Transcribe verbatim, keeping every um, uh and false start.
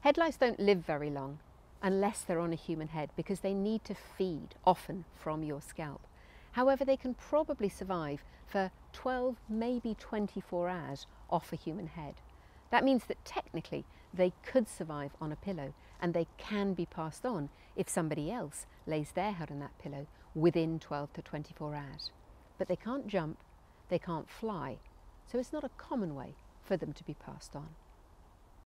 Head lice don't live very long unless they're on a human head because they need to feed often from your scalp. However, they can probably survive for twelve, maybe twenty-four hours off a human head. That means that technically they could survive on a pillow and they can be passed on if somebody else lays their head on that pillow within twelve to twenty-four hours. But they can't jump, they can't fly, so it's not a common way for them to be passed on.